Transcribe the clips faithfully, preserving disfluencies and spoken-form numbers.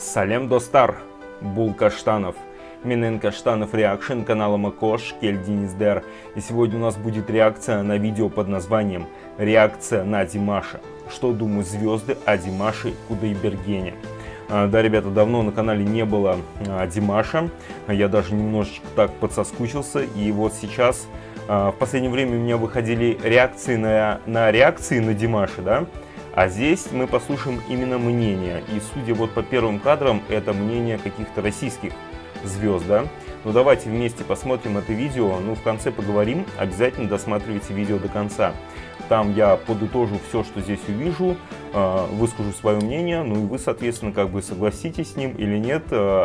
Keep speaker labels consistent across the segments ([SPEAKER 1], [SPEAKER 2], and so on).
[SPEAKER 1] Салем достар, Бул Каштанов, Минен Каштанов реакшн канала Макош, Кель Дениздер. И сегодня у нас будет реакция на видео под названием «Реакция на Димаша. Что думают звезды о Димаше Кудайбергене». Да, ребята, давно на канале не было Димаша, я даже немножечко так подсоскучился, и вот сейчас, в последнее время у меня выходили реакции на, на реакции на Димаша, да, а здесь мы послушаем именно мнение, и судя вот по первым кадрам, это мнение каких-то российских звезд, да. Ну давайте вместе посмотрим это видео, ну в конце поговорим, обязательно досматривайте видео до конца. Там я подытожу все, что здесь увижу, выскажу свое мнение, ну и вы, соответственно, как бы согласитесь с ним или нет.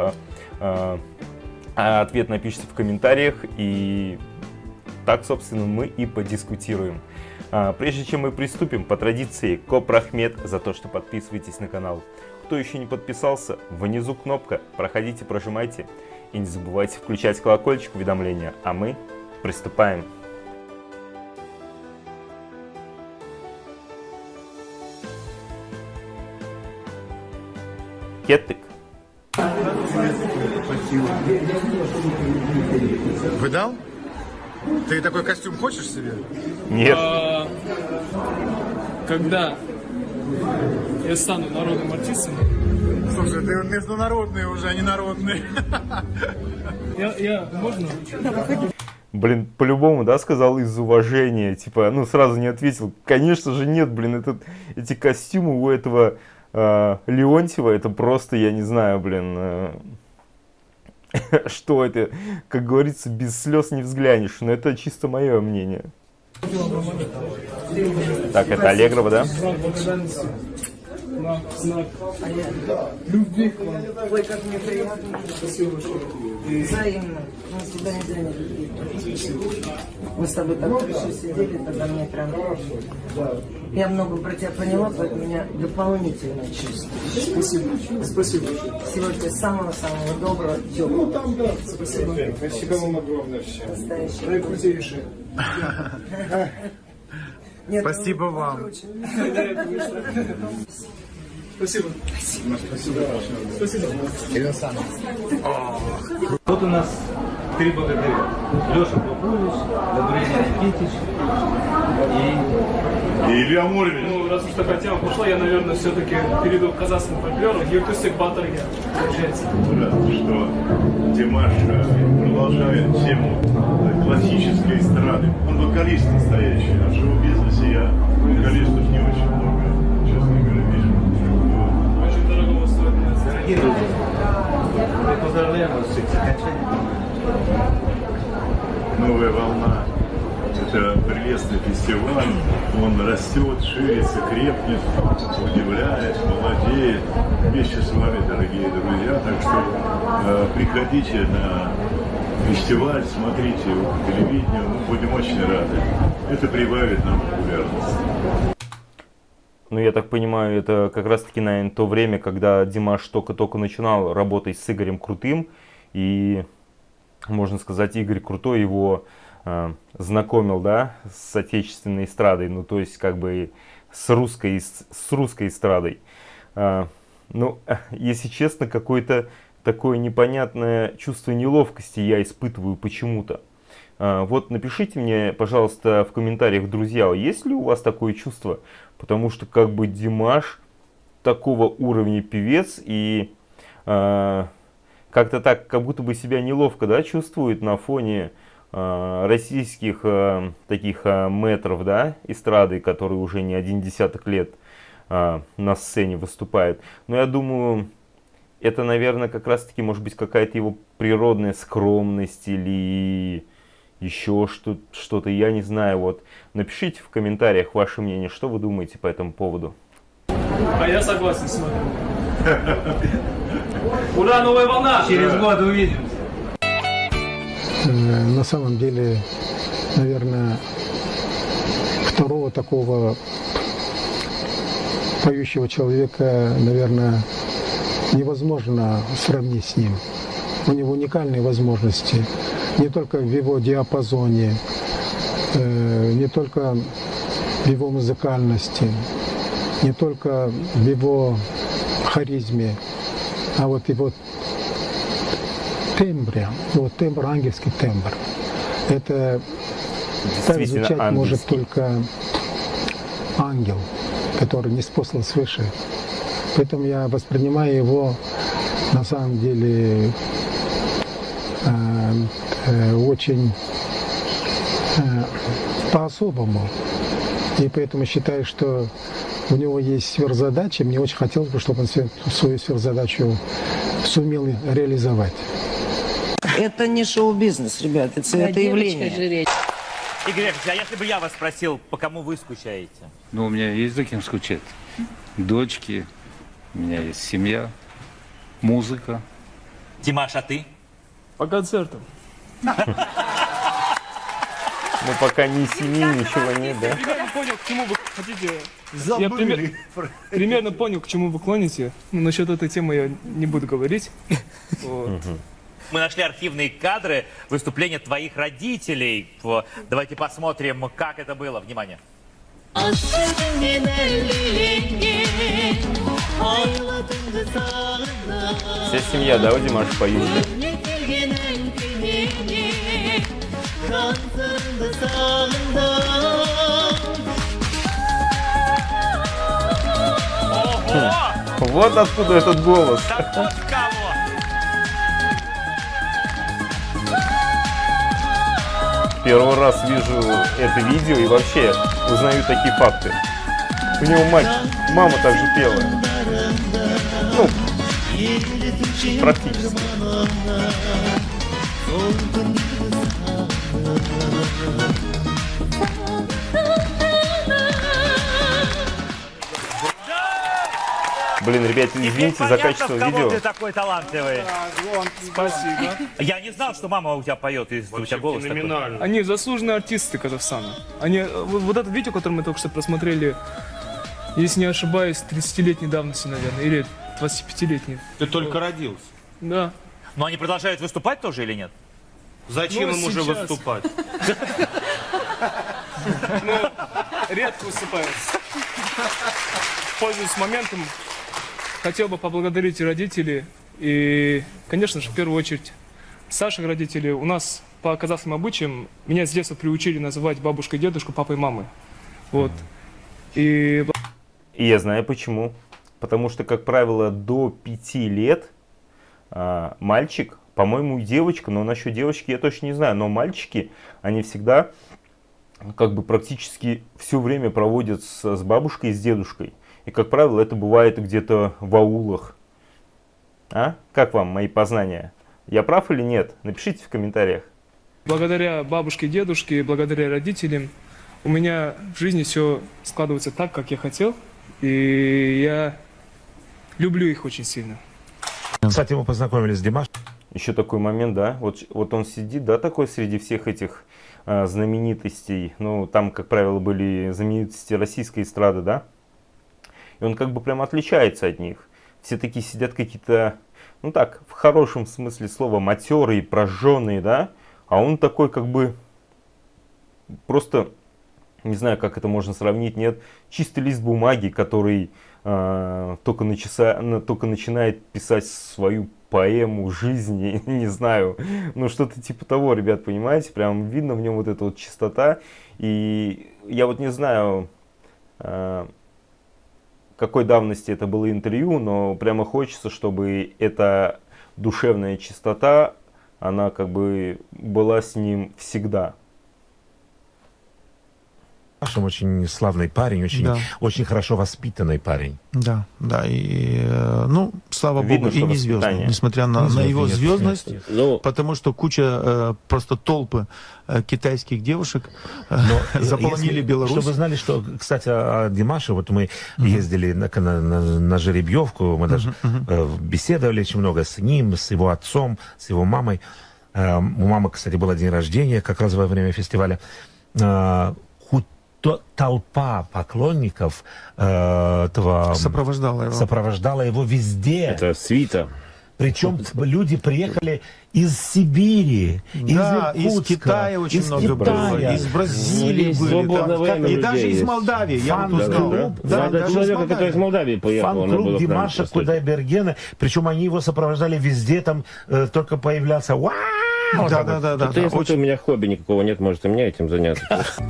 [SPEAKER 1] Ответ напишите в комментариях, и так, собственно, мы и подискутируем. Прежде чем мы приступим, по традиции, Коп Рахмет за то, что подписываетесь на канал. Кто еще не подписался, внизу кнопка, проходите, прожимайте. И не забывайте включать колокольчик уведомления, а мы приступаем. Кеттик.
[SPEAKER 2] Выдал? Ты такой костюм хочешь себе?
[SPEAKER 1] Нет.
[SPEAKER 3] А, когда я стану народным артистом.
[SPEAKER 2] Слушай, ты международный уже, а не народный.
[SPEAKER 3] Я, я можно?
[SPEAKER 1] Блин, по-любому, да, сказал из уважения. Типа, ну, сразу не ответил. Конечно же нет, блин, этот, эти костюмы у этого э, Леонтьева, это просто, я не знаю, блин, э, что это, как говорится, без слез не взглянешь. Но это чисто мое мнение. Так, это Аллегрова, да?
[SPEAKER 3] На знак любви к вам.
[SPEAKER 4] Ой, как мне приятно.
[SPEAKER 3] Спасибо большое.
[SPEAKER 4] Взаимно. На свидание, взаимно. Мы с тобой так хорошо сидели, тогда мне прям... Я много про тебя поняла, поэтому у меня дополнительное чувство.
[SPEAKER 3] Спасибо. Спасибо.
[SPEAKER 4] Всего тебе самого-самого доброго, теплого.
[SPEAKER 3] Ну там, да. Спасибо. Спасибо вам огромное всем.
[SPEAKER 4] Настоящий.
[SPEAKER 3] Наикрутейшее.
[SPEAKER 4] Нет,
[SPEAKER 2] Спасибо
[SPEAKER 4] ну,
[SPEAKER 2] вам.
[SPEAKER 4] покруче.
[SPEAKER 3] Спасибо. Спасибо. Спасибо.
[SPEAKER 5] Вот у нас три богатыря. Леша Попович, Габриэль Никитич и...
[SPEAKER 6] И Илья Муромец.
[SPEAKER 3] Ну, раз уж такая тема пошла, я, наверное, все-таки перейду к казахскому фольклору. Юртусик Батырга, получается.
[SPEAKER 6] Рад, что Димаш продолжает тему классической эстрады. Он вокалист настоящий, а в шоу-бизнесе я вокалистов не очень много, честно говоря, вижу.
[SPEAKER 3] Очень дорого стоит.
[SPEAKER 5] Дорогие друзья, мы поздравляем вас с окончанием.
[SPEAKER 6] Новая волна. Это прелестный фестиваль. Он растет, ширится, крепнет, удивляет, молодеет. Вместе с вами, дорогие друзья. Так что э, приходите на фестиваль, смотрите его по телевидению. Мы будем очень рады. Это прибавит нам популярность.
[SPEAKER 1] Ну, я так понимаю, это как раз-таки, наверное, то время, когда Димаш только-только начинал работать с Игорем Крутым. И, можно сказать, Игорь Крутой его э, знакомил, да, с отечественной эстрадой. Ну, то есть, как бы, с русской, с русской эстрадой. Э, ну, если честно, какое-то такое непонятное чувство неловкости я испытываю почему-то. Э, вот напишите мне, пожалуйста, в комментариях, друзья, есть ли у вас такое чувство? Потому что, как бы, Димаш такого уровня певец, и э, как-то так, как будто бы себя неловко, да, чувствует на фоне э, российских э, таких э, мэтров, да, эстрады, которые уже не один десяток лет э, на сцене выступают. Но я думаю, это, наверное, как раз-таки, может быть, какая-то его природная скромность или еще что-то, я не знаю. Вот напишите в комментариях ваше мнение, что вы думаете по этому поводу.
[SPEAKER 3] А я согласен с вами. Ура, новая волна!
[SPEAKER 5] Через год увидимся.
[SPEAKER 7] На самом деле, наверное, второго такого поющего человека, наверное, невозможно сравнить с ним. У него уникальные возможности. Не только в его диапазоне, не только в его музыкальности, не только в его харизме, А вот его тембре, его тембр, ангельский тембр, это так звучать ангельский. Может только ангел, который не спослан свыше. Поэтому я воспринимаю его на самом деле э, э, очень э, по-особому. И поэтому считаю, что у него есть сверхзадача. Мне очень хотелось бы, чтобы он свою сверхзадачу сумел реализовать.
[SPEAKER 4] Это не шоу-бизнес, ребят, это, да, это явление.
[SPEAKER 8] Игорь Яковлевич, а если бы я вас спросил, по кому вы скучаете?
[SPEAKER 5] Ну, у меня есть за кем скучать. Дочки, у меня есть семья, музыка.
[SPEAKER 8] Димаш, а ты?
[SPEAKER 3] По концертам.
[SPEAKER 1] Ну, пока ни семьи, ничего нет, да?
[SPEAKER 3] Я примерно понял, к чему вы хотите. Я пример... примерно понял, к чему вы клоните. Но насчет этой темы я не буду говорить. Вот.
[SPEAKER 8] Мы нашли архивные кадры выступления твоих родителей. Давайте посмотрим, как это было. Внимание.
[SPEAKER 1] Вся семья, да, у Димаша поют? Вот откуда этот голос.
[SPEAKER 8] Так вот кого?
[SPEAKER 1] Первый раз вижу это видео и вообще узнаю такие факты. У него мать, мама также пела. Ну, практически. Блин, ребят, извините за качество видео.
[SPEAKER 8] Ты такой талантливый.
[SPEAKER 3] Спасибо.
[SPEAKER 8] Я не знал, что мама у тебя поет, и у тебя голос такой.
[SPEAKER 3] Они заслуженные артисты Казахстана. Они, вот, вот это видео, которое мы только что просмотрели, если не ошибаюсь, тридцатилетней давности, наверное, или двадцатипятилетней.
[SPEAKER 5] Ты только родился.
[SPEAKER 3] Да.
[SPEAKER 8] Но они продолжают выступать тоже или нет?
[SPEAKER 5] Зачем
[SPEAKER 3] Ну,
[SPEAKER 5] им уже
[SPEAKER 3] сейчас.
[SPEAKER 5] выступать?
[SPEAKER 3] Ну, редко выступают. Пользуясь моментом, хотел бы поблагодарить родителей и, конечно же, в первую очередь, Саших родителей. У нас по казахским обычаям меня с детства приучили называть бабушкой и дедушку, папой и мамой. Вот. И...
[SPEAKER 1] И я знаю почему. Потому что, как правило, до пяти лет а, мальчик, по-моему, и девочка, но насчет девочки я точно не знаю, но мальчики, они всегда как бы практически все время проводят с, с бабушкой и с дедушкой. И, как правило, это бывает где-то в аулах. А? Как вам мои познания? Я прав или нет? Напишите в комментариях.
[SPEAKER 3] Благодаря бабушке и дедушке, благодаря родителям, у меня в жизни все складывается так, как я хотел. И я люблю их очень сильно.
[SPEAKER 9] Кстати, мы познакомились с Димашем.
[SPEAKER 1] Еще такой момент, да? Вот, вот он сидит, да, такой среди всех этих а, знаменитостей. Ну, там, как правило, были знаменитости российской эстрады, да? И он как бы прям отличается от них. Все такие сидят какие-то, ну так, в хорошем смысле слова, матерые, прожженные, да? А он такой как бы просто, не знаю, как это можно сравнить, нет, чистый лист бумаги, который э, только, начаса, только начинает писать свою поэму жизни, не знаю, ну что-то типа того, ребят, понимаете? Прям видно в нем вот эта вот чистота. И я вот не знаю... Э, какой давности это было интервью, но прямо хочется, чтобы эта душевная чистота, она как бы была с ним всегда.
[SPEAKER 9] Димашем очень славный парень, очень, да. очень хорошо воспитанный парень.
[SPEAKER 10] Да, да, и, ну, слава
[SPEAKER 1] Видно,
[SPEAKER 10] богу, и не звездный, несмотря на, на его нет, звездность, нет, нет. Но... потому что куча, э, просто толпы э, китайских девушек э, заполонили если, Беларусь.
[SPEAKER 9] Чтобы вы знали, что, кстати, о Димаше, вот мы uh-huh. ездили на, на, на, на жеребьевку, мы даже uh-huh. э, беседовали очень много с ним, с его отцом, с его мамой. Э, у мамы, кстати, был день рождения, как раз во время фестиваля. Э, То, толпа поклонников э, этого
[SPEAKER 10] сопровождала его.
[SPEAKER 9] сопровождала его везде.
[SPEAKER 11] Это свита.
[SPEAKER 9] Причем люди приехали из Сибири,
[SPEAKER 10] да,
[SPEAKER 9] из Иркутска,
[SPEAKER 10] из Китая очень
[SPEAKER 9] из
[SPEAKER 10] много
[SPEAKER 9] Китая.
[SPEAKER 10] было, из Бразилии были, там, и даже из Молдавии. Я вот узнал.
[SPEAKER 9] Да,
[SPEAKER 10] да,
[SPEAKER 9] да,
[SPEAKER 10] человека, который из Молдавии поехал.
[SPEAKER 9] Фан-клуб Димаша Кудайбергена, причем они его сопровождали везде, там э, только появлялся. Вау!
[SPEAKER 11] Да, да, да, да. Ты, если очень... у меня хобби никакого нет, может и мне этим заняться.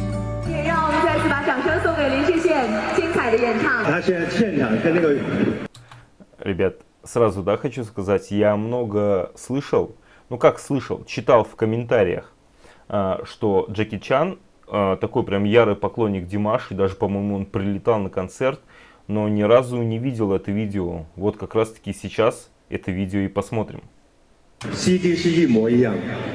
[SPEAKER 1] Ребят, сразу, да, хочу сказать, я много слышал, ну как слышал, читал в комментариях, что Джеки Чан такой прям ярый поклонник Димаша, и даже, по-моему, он прилетал на концерт, но ни разу не видел это видео. Вот как раз таки сейчас это видео и посмотрим.
[SPEAKER 12] C D 是一模一样。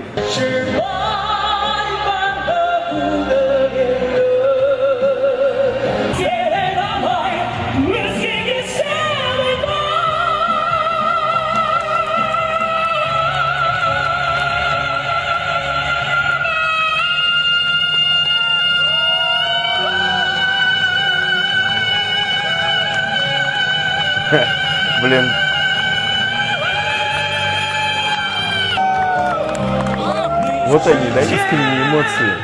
[SPEAKER 1] Блин. Вот они, да, искренние эмоции.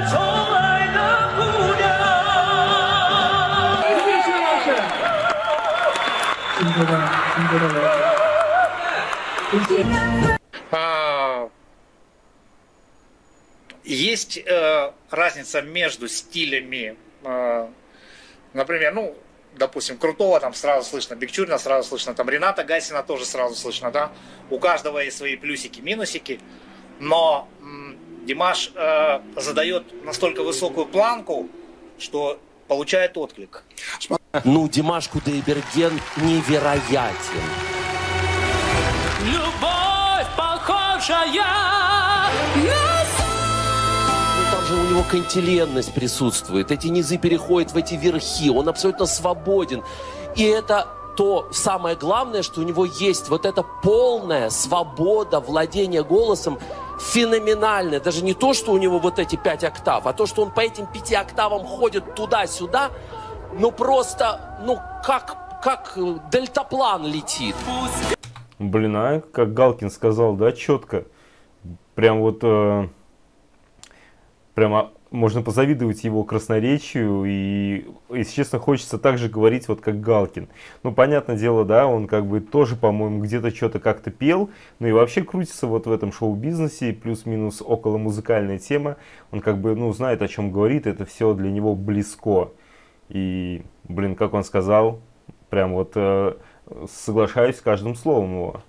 [SPEAKER 13] А, есть э, разница между стилями, э, например, ну, допустим, Крутого там сразу слышно, Бигчурина сразу слышно, там Рената Гасина тоже сразу слышно, да, у каждого есть свои плюсики, минусики, но м, Димаш э, задает настолько высокую планку, что получает отклик.
[SPEAKER 14] Ну, Димаш Кудайберген невероятен.
[SPEAKER 15] Любовь, похожая на...
[SPEAKER 14] Ну, там же у него кантиленность присутствует. Эти низы переходят в эти верхи. Он абсолютно свободен. И это то самое главное, что у него есть вот эта полная свобода владения голосом. Феноменальная. Даже не то, что у него вот эти пять октав, а то, что он по этим пяти октавам ходит туда-сюда. Ну просто, ну как, как дельтаплан летит.
[SPEAKER 1] Блин, а как Галкин сказал, да, четко. Прям вот, э, прямо можно позавидовать его красноречию. И, если честно, хочется так же говорить, вот как Галкин. Ну, понятное дело, да, он как бы тоже, по-моему, где-то что-то как-то пел. Ну и вообще крутится вот в этом шоу-бизнесе, плюс-минус около музыкальная тема. Он как бы, ну, знает, о чем говорит, это все для него близко. И, блин, как он сказал, прям вот э, соглашаюсь с каждым словом его.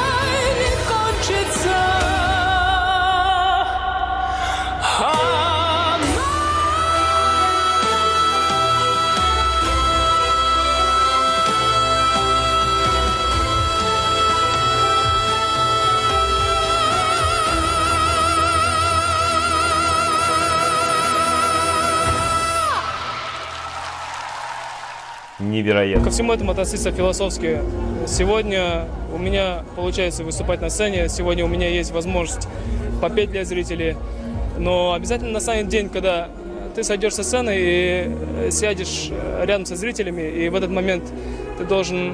[SPEAKER 1] Невероятно.
[SPEAKER 3] Ко всему этому относиться философски. Сегодня у меня получается выступать на сцене, сегодня у меня есть возможность попеть для зрителей, но обязательно настанет день, когда ты сойдешь со сцены и сядешь рядом со зрителями, и в этот момент ты должен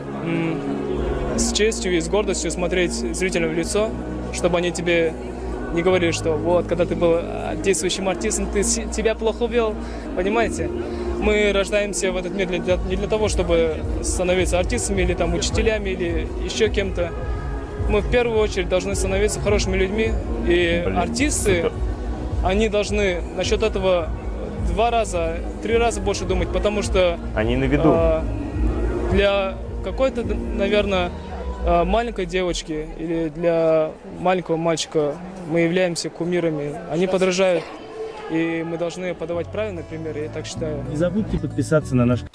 [SPEAKER 3] с честью и с гордостью смотреть зрителям в лицо, чтобы они тебе не говорили, что вот, когда ты был действующим артистом, ты тебя плохо вел, понимаете? Мы рождаемся в этот мир для, не для того, чтобы становиться артистами или там учителями или еще кем-то. Мы в первую очередь должны становиться хорошими людьми. И Блин, артисты, супер. Они должны насчет этого два раза, три раза больше думать, потому что...
[SPEAKER 1] Они на виду.
[SPEAKER 3] А, для какой-то, наверное, маленькой девочки или для маленького мальчика мы являемся кумирами. Они подражают. И мы должны подавать правильный пример, я так считаю.
[SPEAKER 11] Не забудьте подписаться на наш...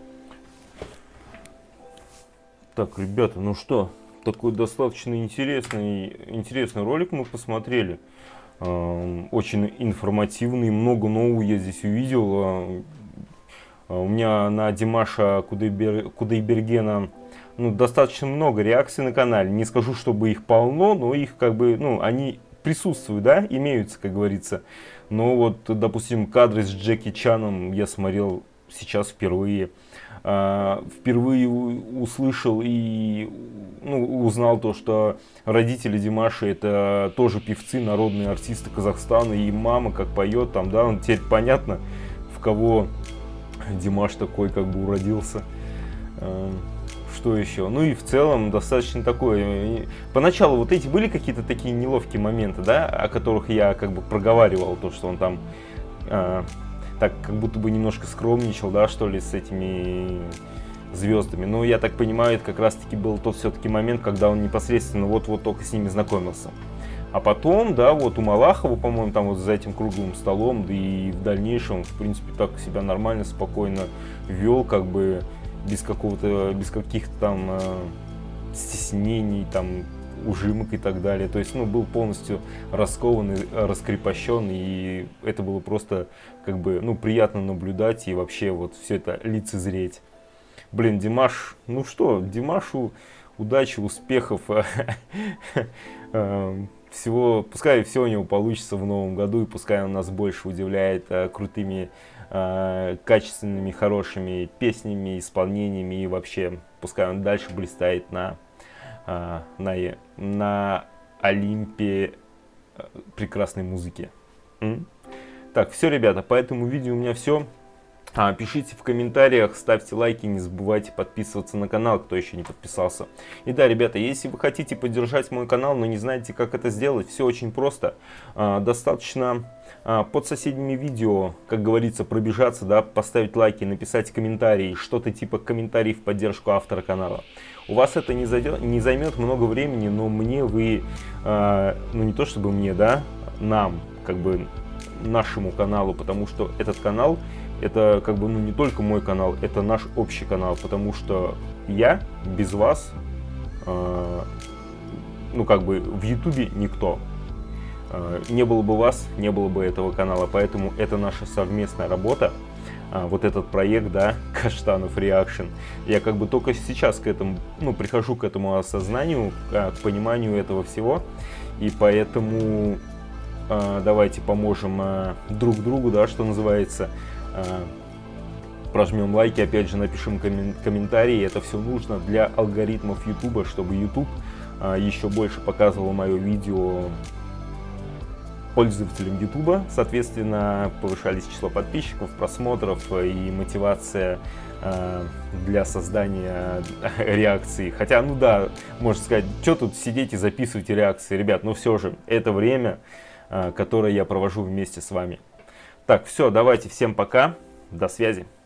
[SPEAKER 1] Так, ребята, ну что, такой достаточно интересный, интересный ролик мы посмотрели. Очень информативный, много нового я здесь увидел. У меня на Димаша Кудайбер... Кудайбергена ну, достаточно много реакций на канале. Не скажу, чтобы их полно, но их как бы, ну, они присутствуют, да, имеются, как говорится. Но вот, допустим, кадры с Джеки Чаном я смотрел сейчас впервые. э, впервые услышал и ну, узнал то, что родители Димаша это тоже певцы, народные артисты Казахстана, и мама как поет там, да, он теперь понятно, в кого Димаш такой как бы уродился. Что еще? Ну и в целом достаточно такое. Поначалу вот эти были какие-то такие неловкие моменты, да, о которых я как бы проговаривал, то, что он там э, так как будто бы немножко скромничал, да, что ли, с этими звездами. Но я так понимаю, это как раз-таки был тот все-таки момент, когда он непосредственно вот-вот только с ними знакомился. А потом, да, вот у Малахова, по-моему, там вот за этим круглым столом, да и в дальнейшем, в принципе, так себя нормально, спокойно вел, как бы без какого-то, без каких-то там э, стеснений, там, ужимок и так далее. То есть, ну, был полностью раскован, раскрепощен, и это было просто, как бы, ну, приятно наблюдать и вообще вот все это лицезреть. Блин, Димаш, ну что, Димашу удачи, успехов, всего, пускай все у него получится в новом году, и пускай он нас больше удивляет крутыми, качественными, хорошими песнями, исполнениями, и вообще пускай он дальше блистает на, на, на Олимпе прекрасной музыки. М? Так, все, ребята, по этому видео у меня все. А, пишите в комментариях, ставьте лайки, не забывайте подписываться на канал, кто еще не подписался. И да, ребята, если вы хотите поддержать мой канал, но не знаете, как это сделать, все очень просто. А, достаточно а, под соседними видео, как говорится, пробежаться, да, поставить лайки, написать комментарии, что-то типа комментарий в поддержку автора канала. У вас это не, зайдет, не займет много времени, но мне вы, а, ну не то чтобы мне, да, нам, как бы нашему каналу, потому что этот канал, это как бы, ну, не только мой канал, это наш общий канал, потому что я без вас, э, ну, как бы в Ютубе никто. Э, не было бы вас, не было бы этого канала, поэтому это наша совместная работа. Э, вот этот проект, да, Каштанов Reaction. Я как бы только сейчас к этому, ну, прихожу к этому осознанию, к, к пониманию этого всего, и поэтому э, давайте поможем э, друг другу, да, что называется. Прожмем лайки, опять же напишем комментарии. Это все нужно для алгоритмов YouTube, чтобы YouTube еще больше показывал мое видео пользователям YouTube. Соответственно, повышались число подписчиков, просмотров и мотивация для создания реакций. Хотя, ну да, можно сказать, что тут сидеть и записывать реакции, ребят, но все же это время, которое я провожу вместе с вами. Так, все, давайте, всем пока, до связи.